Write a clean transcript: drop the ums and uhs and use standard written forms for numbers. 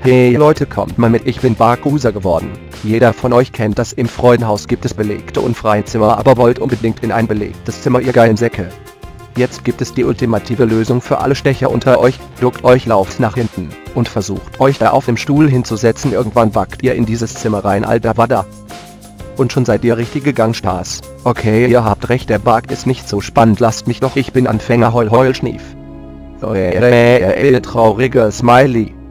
Hey Leute, kommt mal mit, ich bin Bark-User geworden. Jeder von euch kennt das, im Freudenhaus gibt es belegte und freie Zimmer, aber wollt unbedingt in ein belegtes Zimmer, ihr geilen Säcke. Jetzt gibt es die ultimative Lösung für alle Stecher unter euch, duckt euch, lauft nach hinten und versucht euch da auf dem Stuhl hinzusetzen, irgendwann backt ihr in dieses Zimmer rein, alter Wadda. Und schon seid ihr richtige Gangstars. Okay, ihr habt recht, der Bug ist nicht so spannend, lasst mich doch, ich bin Anfänger, heul heul schnief. Trauriger Smiley.